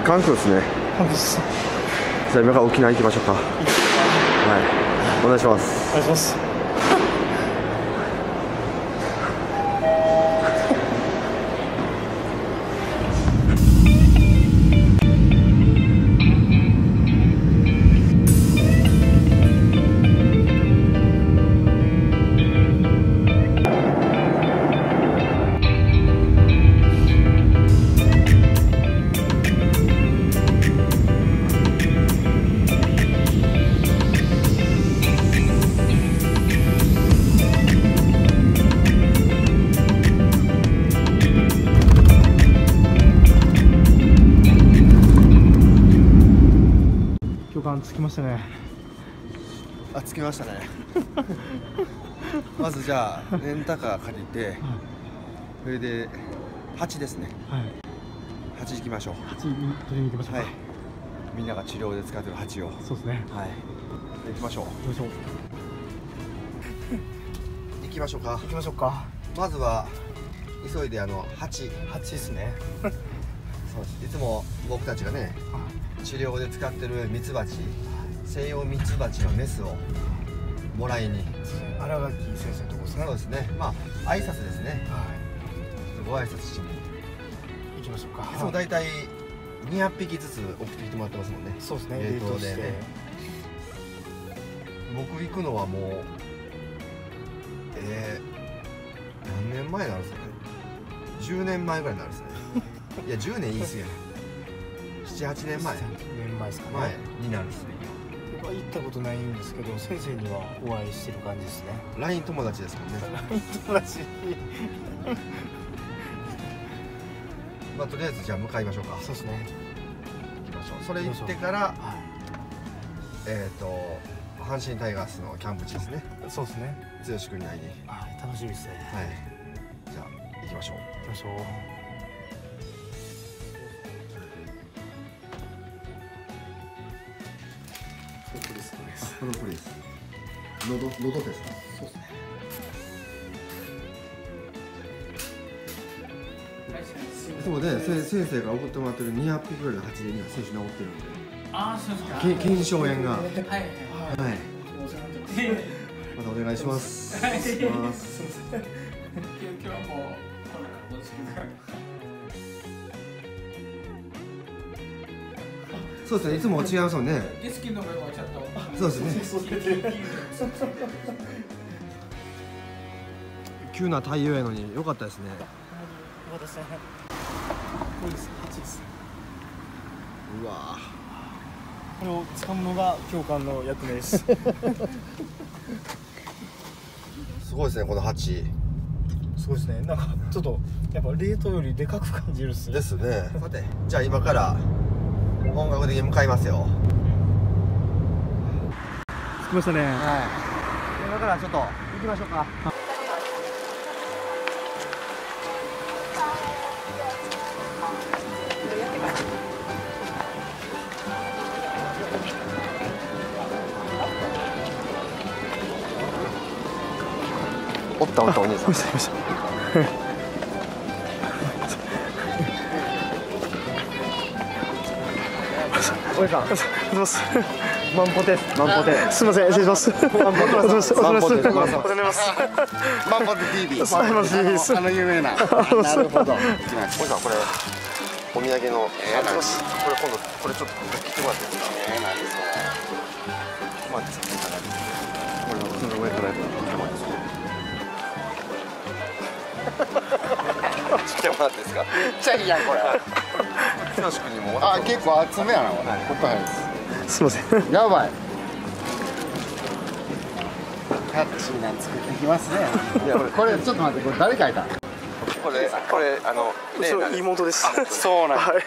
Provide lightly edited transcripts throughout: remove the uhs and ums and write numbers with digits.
関空ですね。 関空です。 じゃあ今から沖縄行きましょうか。はい、お願いします。 お願いします。教官着きましたね。 あ、着きましたね。まずじゃあレンタカー借りて、はい、それで8ですね。はい。8行きましょう。8取りに行きましょうか。はい。みんなが治療で使ってる8を。そうですね。はい。行きましょう。行きましょう。行きましょうか。行きましょうか。まずは急いで8ですね。そうです。いつも僕たちがね、治療で使ってるミツバチ、西洋ミツバチのメスをもらいに、 新垣先生のとこですね。 そうですね。まあ挨拶ですね。はい。ご挨拶しに行きましょうか。 いつもだいたい200匹ずつ送ってきてもらってますもんね。 そうですね。 冷凍でね。僕行くのはもう何年前になるんですかね。10年前ぐらいになるんですね。いや10年言い過ぎや。7、8年前。 年前ですかね。 前になるんですね。 僕は行ったことないんですけど、先生にはお会いしてる感じですね。 LINE 友達ですもんね。 LINE 友達。 まあとりあえずじゃあ向かいましょうか。 そうですね。 行きましょう。それ行ってから、阪神タイガースのキャンプ地ですね。そうですね。剛君に会いに。 はい、楽しみですね。 はい。じゃあ行きましょう。 行きましょう。 このプリーズ。喉ですか。そうですね。いつもね、先生が送ってもらってる200匹ぐらいの8で今選手治ってるんで。ああ、そうですか。腱鞘炎が。はい。はい。またお願いします。はい。今日はもうこんな感じ。そうですね。いつも違いますもんね。そうですね。急な太陽やのに良かったですね。 良かったですね。これです。8です。 うわ。 これを掴むのが教官の役目です。 すごいですね、この8。 すごいですね。なんかちょっとやっぱ冷凍よりでかく感じるっすね。 ですね。さて、じゃあ今から本格的に向かいますよ。 着きましたね。はい。 今からちょっと行きましょうか。おったお兄さん。おじさん。マンポテ。すみません、失礼します。マンポテ。マンポテ TV。有名な。なるほど。おじさん、これお土産の。これ今度これちょっと切ってもらっていいですか。何ですか。これの上からやったら。来てもらっていいですか。めっちゃいいやんこれ。剛君にも。あ、結構厚めやなこれ。ここ入る。すみません。やばい。キャッチーな作ってきますね。いやこれちょっと待って、これ誰書いた？これ妹です。そうなん。はい。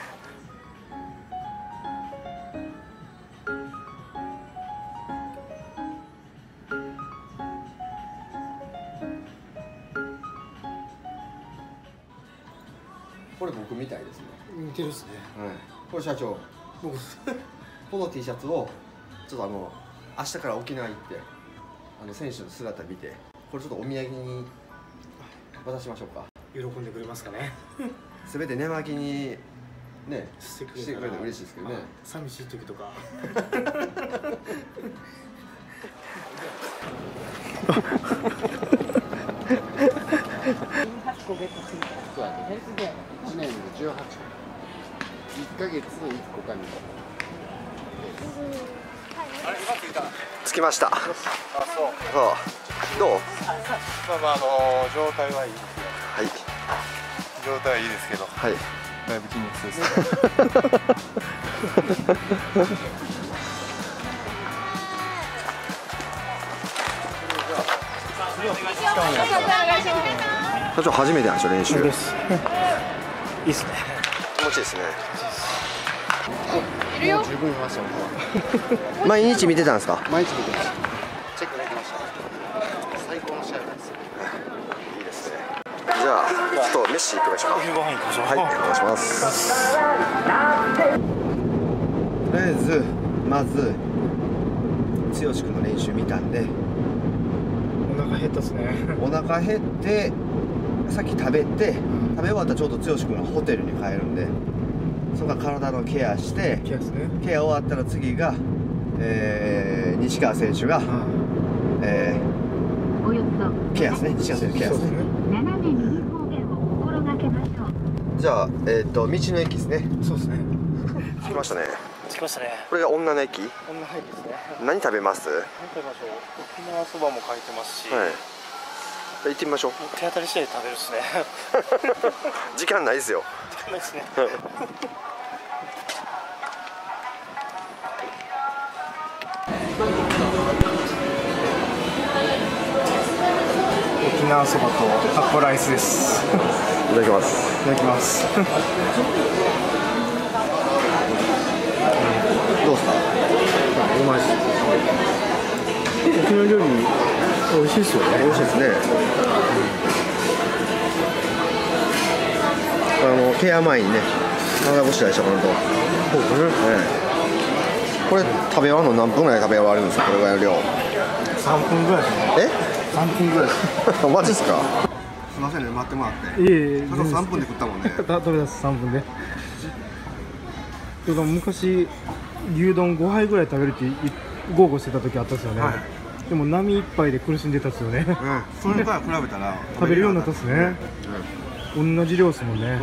これ僕みたいですね。 似てるっすね。 はい。これ社長。僕この T シャツをちょっと明日から沖縄行って選手の姿見て、これちょっとお土産に渡しましょうか。 喜んでくれますかね。 せめて寝巻きにねしてくれて嬉しいですけどね。 寂しい時とか 1年で18、1ヶ月1個か2個。着きました。そうどう？ まあ状態はいいですよ。 はい。 状態はいいですけど、 はい。 だいぶ筋肉痛です。 社長初めてなんでしょ練習。 いいですいいっすね。 気持ちいいですね。 いるよ。 十分見ました。毎日見てたんですか？毎日見てました。チェックできました。最高の試合です。いいですね。じゃあちょっと飯行きましょうか。 お昼ご飯行きましょう。 はい、お願いします。とりあえずまず剛君の練習見たんで、 お腹減ったっすね。 お腹減ってさっき食べて、食べ終わったらちょうど剛君がホテルに帰るんで、そこから体のケアしてケアですね。 ケア終わったら次が、西川選手が、 およそケアですね。西川選手ケアですね。 斜め右方面を心がけましょう。 じゃあ道の駅ですね。 そうですね。 着きましたね。 着きましたね。 これが女の駅。 こんな入ってですね。 何食べます？ 何食べましょう。沖縄そばも書いてますし、 はい。行ってみましょう。 手当たり次第で食べるっすね。 時間ないですよ。 時間ないですね。沖縄そばとタコライスです。 いただきます。 いただきます。 どうですか？ うまいです。沖縄料理美味しいですよね。 美味しいですね。ケア前にね、長干しらしたかなと。 そうですね。 これ食べ終わるの何分ぐらい食べ終わるんですか？これぐらいの量。 3分ぐらいですね。3分ぐらいです。 マジっすか？すみませんね、待ってもらって。 いえいえ。 あと3分で食ったもんね。 食べます3分で。てか昔牛丼5杯ぐらい食べるって豪語してた時あったんですよね。はい、でも波一杯で苦しんでたっすよね。 それから比べたら食べるようになったっすね。同じ量っすもんね。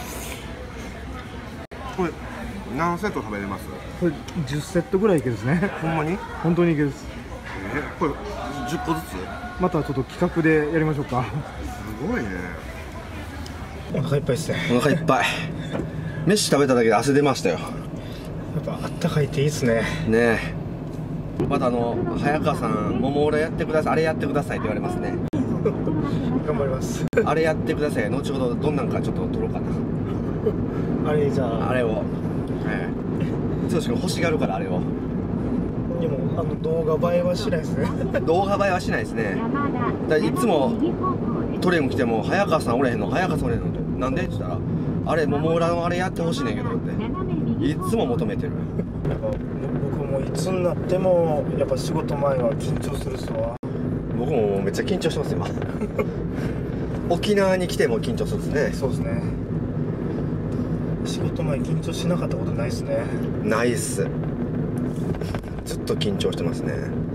これ何セット食べれます？ これ10セットぐらいいけるですね。 ほんまに？ 本当にいけるです。 これ10個ずつ？ またちょっと企画でやりましょうか。 すごいね。 お腹いっぱいですね。 お腹いっぱい。飯食べただけで汗出ましたよ。 やっぱあったかいっていいですね。 ねえ。また早川さん、桃俺やってください、あれやってくださいって言われますね。 頑張ります。 あれやってください。後ほどどんなんかちょっと撮ろうかな。 あれじゃあ。 あれを。剛君欲しがるからあれを。 でも動画映えはしないですね。 動画映えはしないですね。だいつもトレーム来ても早川さんおれへんの、早川さんおれへんのって、なんでって言ったら、あれ桃浦のあれやってほしいねんけどっていつも求めてる。 僕もいつになってもやっぱ仕事前は緊張するっすわ。 僕もめっちゃ緊張してます今。沖縄に来ても緊張するんですね。 そうですね。仕事前緊張しなかったことないですね。 ないっす。ずっと緊張してますね。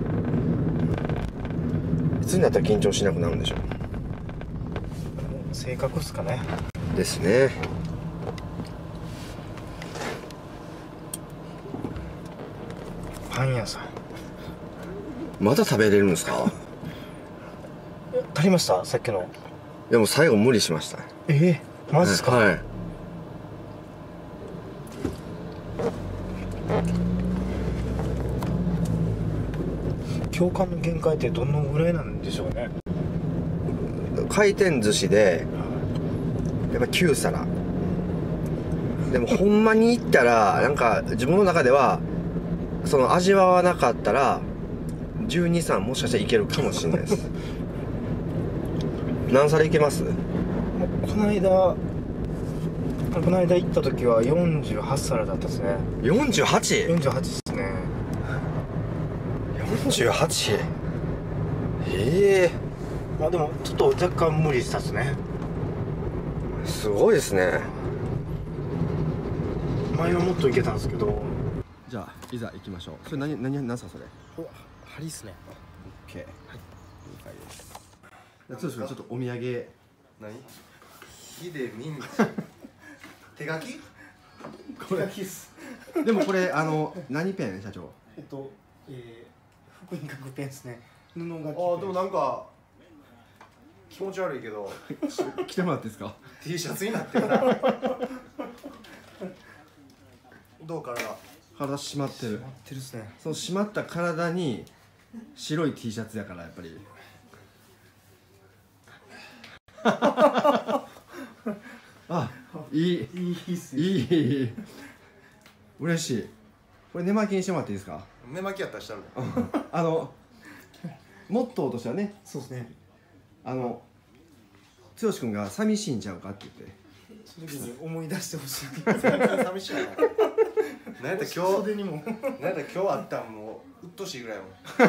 いつになったら緊張しなくなるんでしょう。 性格っすかね。 ですね。 パン屋さんまだ食べれるんですか？ 足りました？さっきの。 でも最後無理しました。 マジですか？ はい。 共感の限界ってどのぐらいなんでしょうね。 回転寿司でやっぱ9皿でもほんまに行ったらなんか自分の中ではその味わわなかったら12、3もしかしたらいけるかもしれないです。何皿いけます？ この間行った時は48皿だったですね。 48？ 48ですね。 48？ まあでもちょっと若干無理したっすね。 すごいですね。 前はもっといけたんですけど。 じゃあいざ行きましょう。それ何すかそれ。 針っすね。 オッケー。はい。了解です。じゃあちょっとお土産。 何？火でミンチ。手書き？ これキス。 でもこれ何ペン社長？ 服に書くペンですね。布が。 ああでもなんか気持ち悪いけど来てもらっていいですか？ T シャツになってるな。どう体？ 体締まってる。 合ってるっすね。 その締まった体に白い T シャツやからやっぱり。あ、いいっすね。 いい嬉しい。これ寝巻きにしてもらっていいですか？ 寝巻きやったらしたの。 モットーとしてはね、 そうですね。 剛君が寂しいんちゃうかって言って、 その時に思い出してほしい。 寂しいな。なんやったら今日袖にも。 なんやったら今日あったんもう鬱陶しいぐらいもん。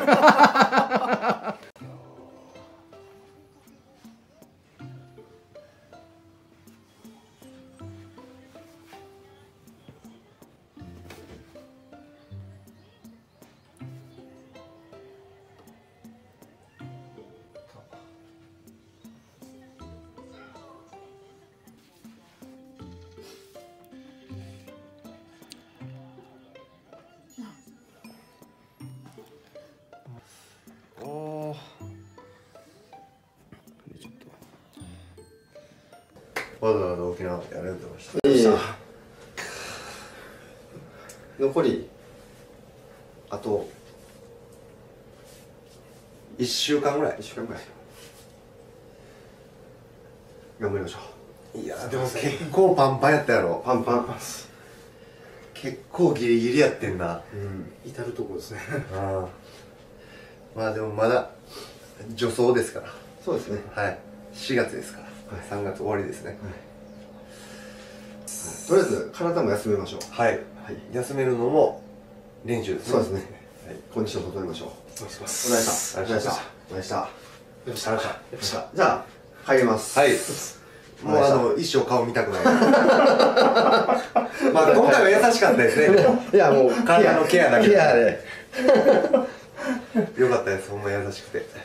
わざわざ沖縄までありがとうございました。 残りあと1週間ぐらい。 頑張りましょう。 いやでも結構パンパンやったやろ。 パンパン。 結構ギリギリやってんな。 至るとこですね。 ああまあでもまだ助走ですから。 そうですね。 はい、4月ですから、3月終わりですね。 とりあえず体も休めましょう。 はい、休めるのも練習ですね。 そうですね。コンディション整えましょう。 お願いしまおす。 願いします。お願いします。お願いした。じゃあ帰ります。 はい。もう一生顔見たくない。まあ今回は優しかったですね。 いやもう体のケアだけで。 ケアで。 よかったです。ほんま優しくて。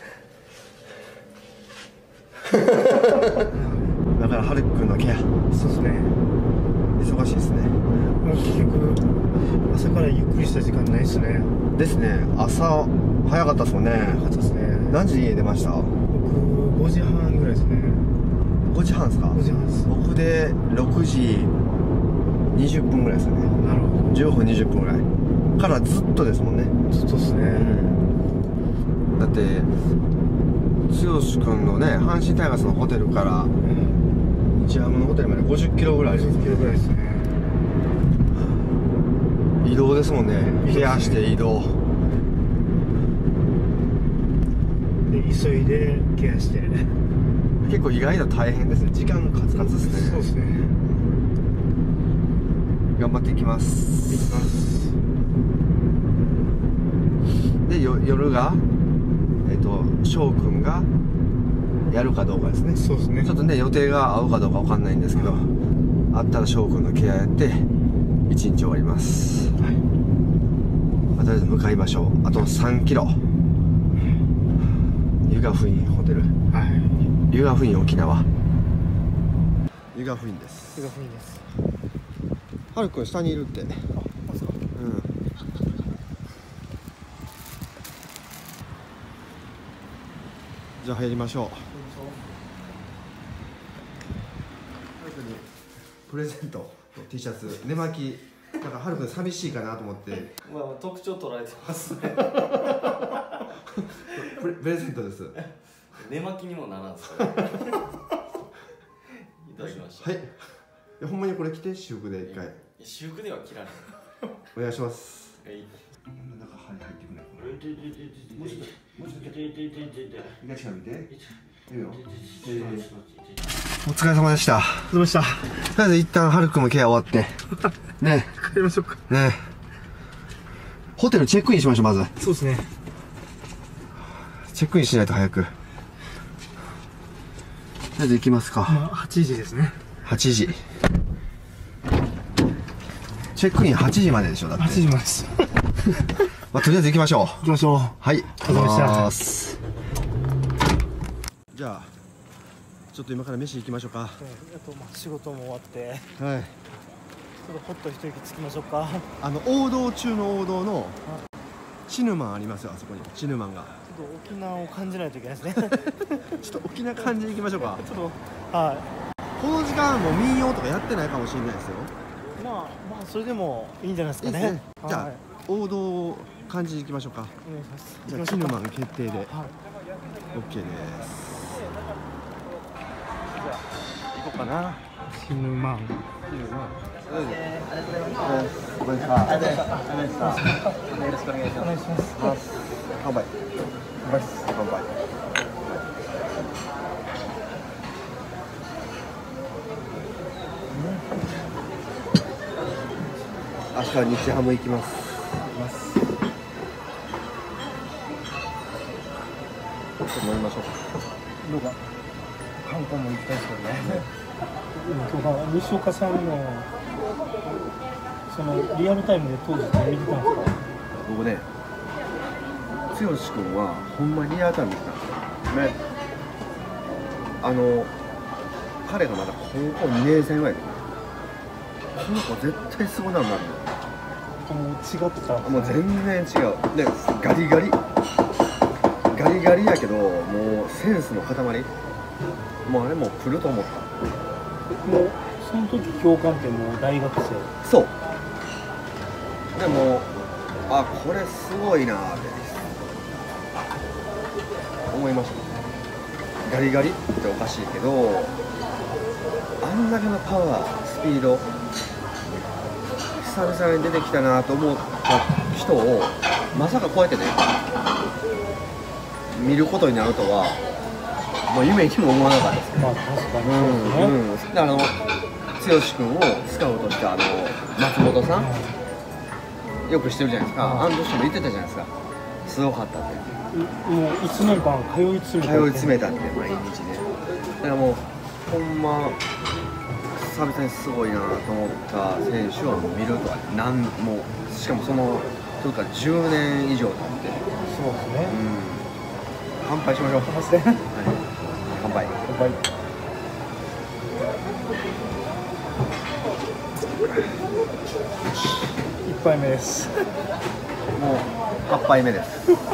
だからはるくんのケアそうですね。 忙しいですね。 もう結局朝からゆっくりした時間ないですね。 ですね。朝早かったですもんね。 そうですね。 何時に家出ました？ 僕5時半ぐらいですね。 5時半ですか？ 5時半です。 僕で6時20分ぐらいですよね。 なるほど。 15分20分ぐらいからずっとですもんね。 ずっとですね。 だって剛君のね阪神タイガースのホテルから日ハムのホテルまで50キロぐらいです。 50キロぐらいですね。 移動ですもんね。ケアして移動で急いでケアして。 結構意外と大変ですね。時間カツカツですね。 そうですね。 頑張っていきます。 できます。 で夜が翔くんがやるかどうかですね。 そうですね。 ちょっとね予定が合うかどうかわかんないんですけど、あったら翔くんのケアやって1日終わります。はい。とりあえず向かいましょう。あと3キロ。湯ヶ府院ホテル。 はい。 湯ヶ府院沖縄。湯ヶ府院です。 湯ヶ府院です。 はるくん下にいるって。うん。じゃあ入りましょう。プレゼントの T シャツ、寝巻き。なんかはるくん寂しいかなと思って。 まあ特徴捉えてますね。 プレゼントです。 寝巻きにもならんすか。いただきました。 はい。ほんまにこれ着て私服で一回。 私服では着られない。 お願いします。 はい。 なんか針入ってくれ。もうちょっと一回近づいて。いいよ。お疲れ様でした。 どうした。 とりあえず一旦はるくんもケア終わって。ね。 帰りましょうか。 ね。ホテルチェックインしましょうまず。 そうですね。 チェックインしないと早く。とりあえず行きますか。 まあ8時ですね。 8時。 チェックイン8時まででしょ、だって。 8時までです。 まあ、とりあえず行きましょう。 行きましょう。 はい、 お疲れ様でした。 じゃあちょっと今から飯行きましょうか。 あと仕事も終わって、 はい。 ちょっとほっと一息つきましょうか。 王道中の王道のチヌマンありますよ、あそこに。チヌマンが。 ちょっと沖縄を感じないといけないですね。 ちょっと沖縄感じに行きましょうか。 ちょっとはい。 この時間もう民謡とかやってないかもしれないですよ。 まあそれでもいいんじゃないですかね。 いいですね。じゃあ、 はい、 王道を感じに行きましょうか。 お願いします。 じゃあチヌマン決定で。 はい。 OK です。行こうかな。 チヌマン。 お願いします。よろしくお願いします。乾杯。乾杯。明日は日ハム行きます。ちょっと飲みましょうか。 どうか観光も行きたいですけどね。今日は西岡さんのそのリアルタイムで当時見てたんですか？ 僕ね、剛君はほんまにリアルタイム見てたんですよ。ね。彼がまだ高校2年生ぐらいで、この子絶対すごいなるなと思もう違ってた。 う。もう全然違う。で、ガリガリやけど、もうセンスの塊。もうあれもう来ると思った。 もうその時教官ってもう大学生。 そう。でも、あ、これすごいなーって思いました。ガリガリっておかしいけど、あんだけのパワー、スピード、久々に出てきたなと思った人をまさかこうやってね見ることになるとは、もう夢にも思わなかったですけど。 まあ確かにそうですね。 で、剛君をスカウトした松本さん、よく知ってるじゃないですか。あの人も言ってたじゃないですか。すごかったって。 もう1年間通い詰めたって。 毎日ね。だからもうほんま久々にすごいなと思った選手を見るとはもうしかもそのというか10年以上経って。 そうですね。 乾杯しましょう。 乾杯。 乾杯。 乾杯。1杯目です。 もう8杯目です。 いや、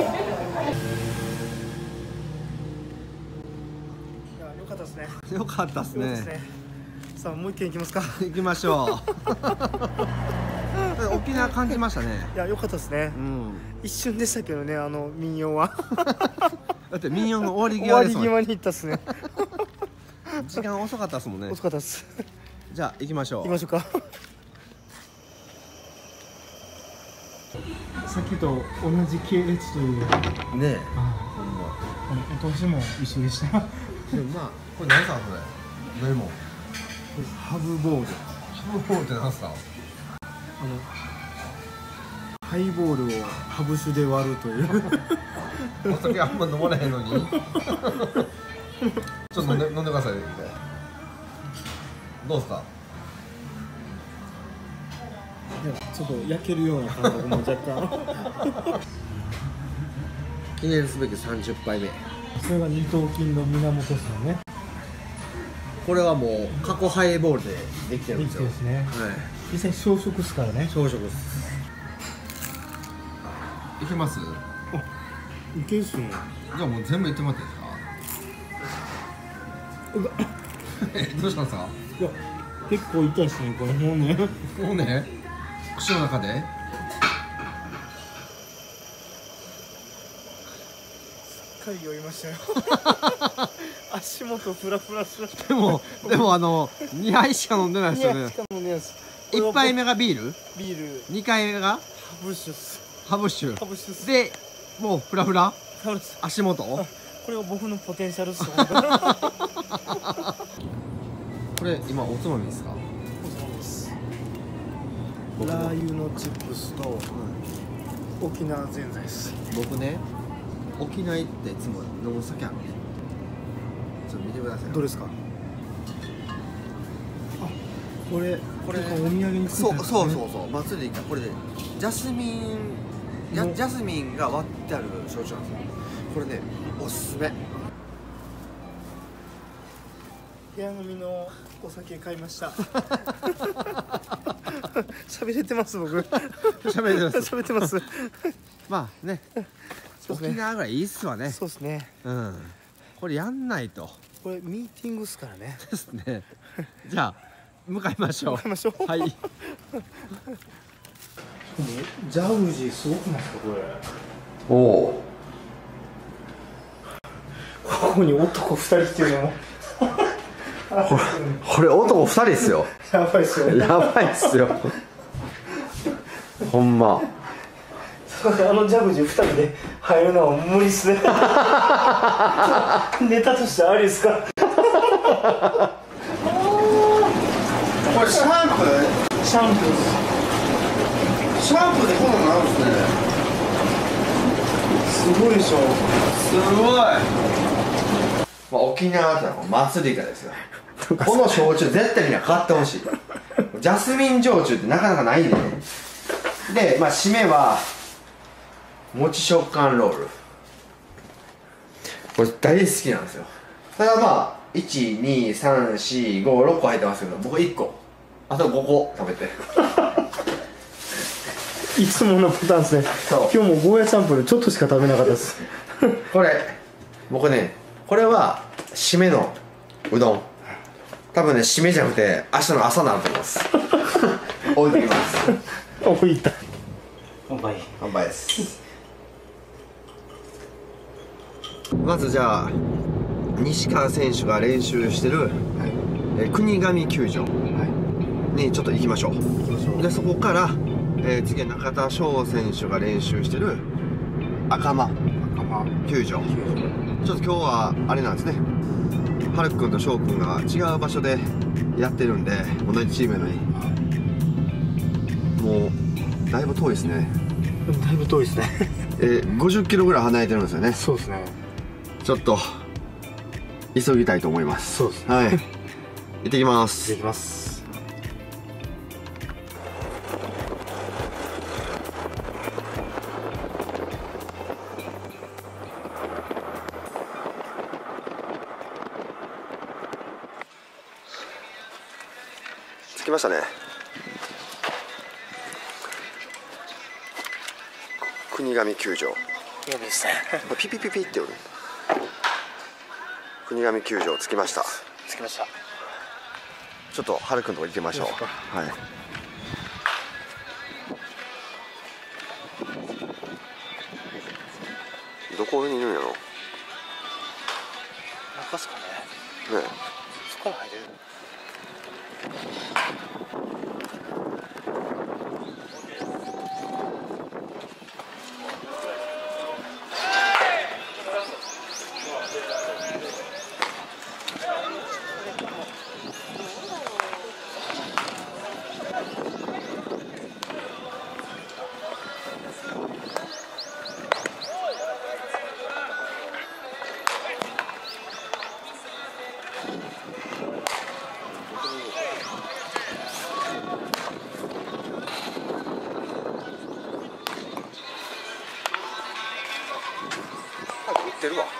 良かったですね。 よかったですね。 さあ、もう一軒行きますか。 行きましょう。沖縄感じましたね。 いや、良かったですね。一瞬でしたけどね、民謡は。 だって民謡の終わり終際ですもん。 わり際に行ったっすね。 時間遅かったですもんね。 遅かったです。 じゃあ行きましょう。 行きましょうか。さっきと同じ系列という。 ねえ。ほんま。 お通しも一緒でした。 でもまあこれ何すかこれ。レモン。ハブボール。ハブボールって何すか。 ハイボールをハブ酒で割るという。 お酒あんま飲まれへんのに。ちょっと飲んでください。どうですか。 ちょっと焼けるような感覚も若干。 記念すべき30杯目。 それが二頭筋の源ですよね。 これはもう過去ハイボールでできてるんですよ。 ですね。 はい。 実際小食ですからね。 朝食です。いけます？ いけるっすね。 じゃあもう全部いってもらっていいですか？どうしたんですか？ いや、結構痛いっすね、これもうね。 もうね、口の中で。 しっかり酔いましたよ。足元フラフラしました。 でも2杯しか飲んでないですよね。1杯目がビール、 ビール、 2回目がハブ酒っす。 ハブ酒ハブ酒っす。 で、もうフラフラハブ酒。 足元。 これが僕のポテンシャルっす。 これ今おつまみですか？ ラー油のチップスと沖縄ぜんざいです。 僕ね、沖縄行っていつも飲む酒あるね。ちょっと見てください。 どれですか？ これこれなんかお土産に作そうったやつねそうそうそう祭りかこれでジャスミンが割ってある焼酎なんですよ。これねおすすめ。 部屋飲みのお酒買いました喋れてます僕喋ってますまあねそうですね沖縄ぐらいいいっすわね。 そうですねうんこれやんないとこれミーティングっすからねですねじゃあ向かいましょう。 向かいましょうはいジャグジーすごくないですかこれおおここに男2人っていうのもこれ男2人っすよやばいっすよねやばいっすよほんまあのジャグジー2人で入るのは無理っすねネタとしてありですかこれシャンプーシャンプーシャンプーでこんなんなるんですね。 すごいでしょすごい、まあ、沖縄ってのは祭りかですよこの焼酎絶対みんな買ってほしいジャスミン焼酎ってなかなかないんでね。で、まあ、締めは餅食感ロール、これ大好きなんですよ。ただまあ12345 6個入ってますけど僕1個あと5個食べていつものパターンですねそう今日もゴーヤチャンプルちょっとしか食べなかったですこれ僕ねこれは締めのうどん多分ね締めじゃなくて明日の朝になると思います置いてきます置いた乾杯乾杯です。まずじゃあ西川選手が練習してる、国頭球場にちょっと行きましょう。でそこから、次は中田翔選手が練習してる赤間球場。ちょっと今日はあれなんですね、はるくんと翔くんが違う場所でやってるんで同じチームなのにもうだいぶ遠いですね。 だいぶ遠いですね 50キロぐらい離れてるんですよね。 そうですねちょっと急ぎたいと思います。 そうですねはい行ってきますできます着きましたね。国頭球場いいですねピピピピっておる。国頭球場着きました。 着きましたちょっとはるくんとこ行きましょう。 行きましょうはいどこにいるんやろね。 中っすかねそこから入れる売ってるわ。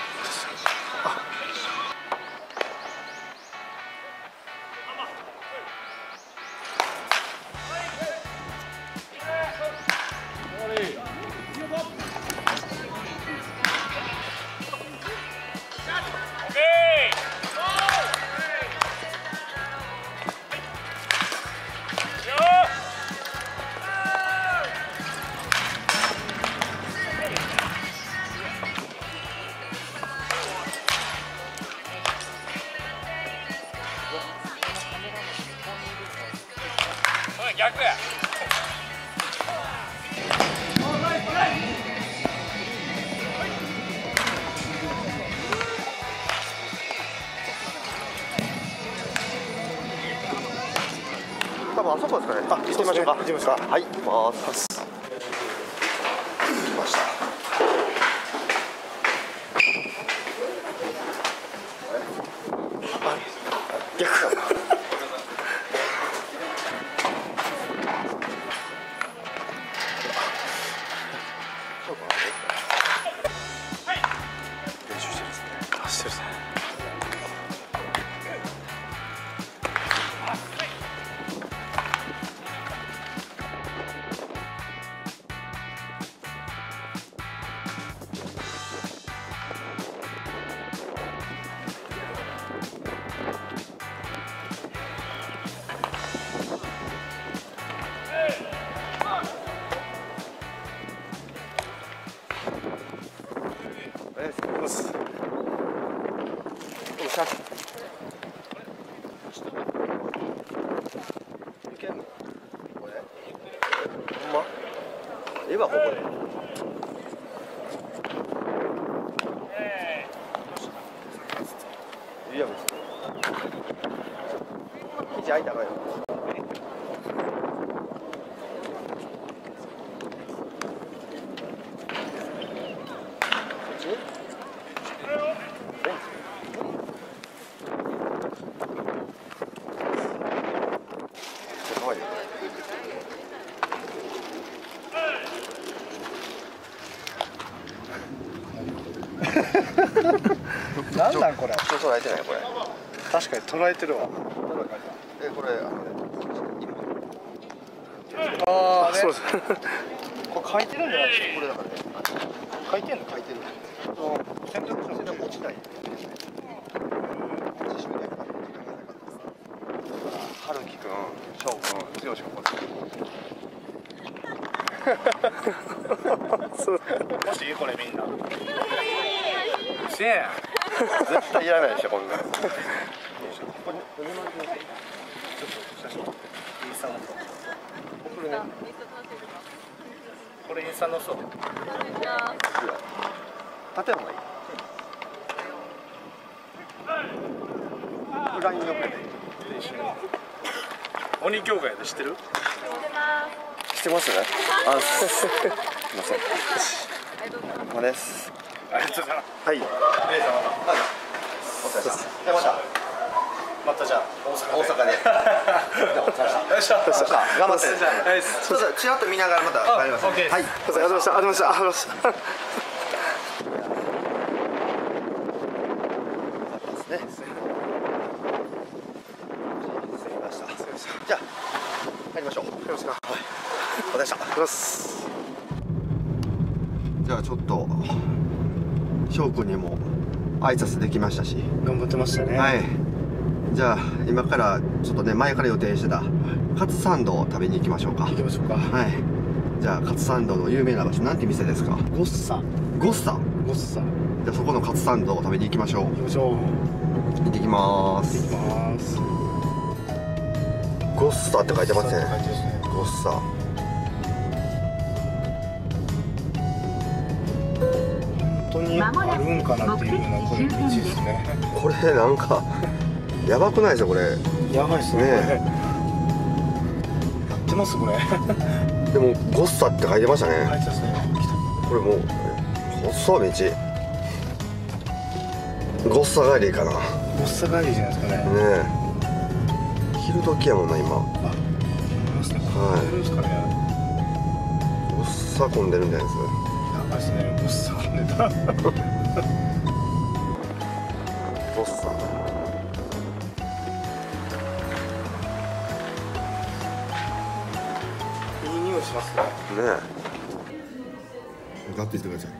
多分あそこですかね。行ってみましょうか。 行ってみましょうか。 はい、行きます。来ました。 逆言えばここでいや別に道開いたからよなんなんこれ。 そう捉えてないこれ確かに捉えてるわ。 これああ、そうです。 これ書いてるんじゃないですかこれだからね書いてる洗濯落ちない自習で春樹くん翔くん剛くんもしこれみんな。せや。 絶対いらないでしょこんなのこれインスタのそう。 縦の方がいい裏によくね鬼教会で知ってる？ 知ってますねすいませんまですありがとうございます。 はいレイさんお疲れ様でしたまたじゃあ大阪で。 大阪でよっしゃ。 頑張ってはい。 そうそうちらっと見ながらまた帰りますオッケー。 はいありがとうございました。ありがとうございました。 ですねじゃあ帰りましょう。よろしく。はい。お疲れ様でした。じゃあちょっと翔くんにも挨拶できましたし、 頑張ってましたね。 はい。じゃあ今からちょっとね前から予定してたカツサンドを食べに行きましょうか。 行きましょうか。 はい。じゃあカツサンドの有名な場所なんて店ですか？ ゴッサ。 ゴッサ。 ゴッサ。 じゃあそこのカツサンドを食べに行きましょう。 行きましょう。 行ってきまーす。 行きます。 ゴッサって書いてますね。ゴッサ。 本当にあるんかなっていうようなこれ道ですね。 これなんかやばくないですよこれ。 やばいですね。 ねやってますこれ。 でもゴッサって書いてましたね。 入ってますね。 これもう細い道。ゴッサ帰りかな。ねゴッサ帰りじゃないですかね。 え。昼時やもんな今。 あ、いますね。 はいいるんですかね。 ゴッサ混んでるんじゃないですか。 やばいですね。ゴッサ混んでた。 ゴッサ。 いい匂いしますね。 ねえ。ガッといってください。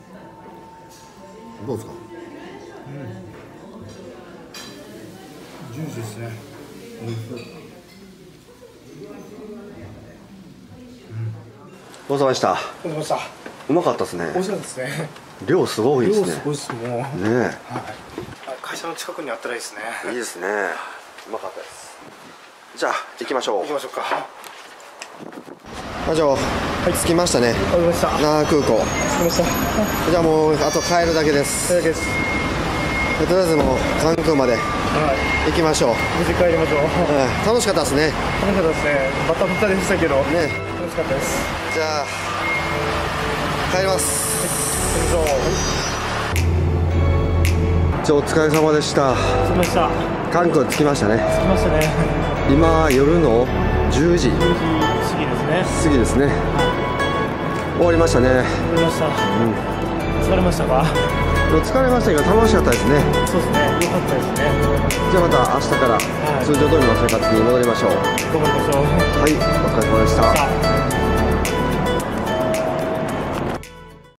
どうですか。 ジューシーですね。 ごちそうさまでした。 お疲れ様でした。 うまかったですね。 美味しかったですね。 量すごいですね。 量すごいですもう。はい。 ね会社の近くにあったらいいですね。 え。いいですね。うまかったです。じゃあ行きましょう。 行きましょうか。 課長、着きましたね。 わかりました。着那覇空港。 きました。 じゃあもうあと帰るだけです。 それだけです。 とりあえずもう関空まではい。 行きましょう。 無事帰りましょう。 楽しかったですね。 楽しかったですね。バタバタでしたけど。 ね。 楽しかったです。 じゃあ帰ります。 行きましょう。 じゃあお疲れ様でした。 着きました。 関空着きましたね。 着きましたね。 今夜の10時 10時過ぎですね。 過ぎですね。終わりましたね。 終わりました。疲れましたか？ 疲れましたけど楽しかったですね。 そうですね。良かったですね。 じゃあまた明日から通常通りの生活に戻りましょう。 頑張りましょう。 はい、お疲れ様でした。 さあ